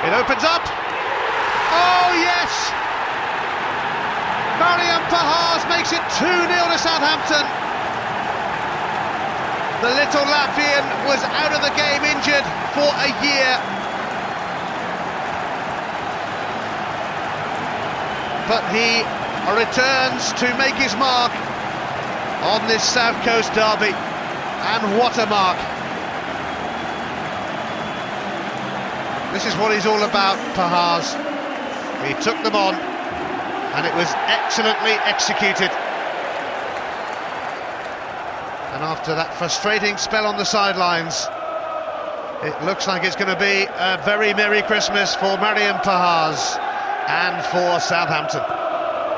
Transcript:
It opens up. Oh, yes! Marian Pahars makes it 2-0 to Southampton. The little Latvian was out of the game injured for a year. But he returns to make his mark on this South Coast derby. And what a mark. This is what he's all about, Pahars. He took them on, and it was excellently executed. And after that frustrating spell on the sidelines, it looks like it's going to be a very Merry Christmas for Marian Pahars and for Southampton.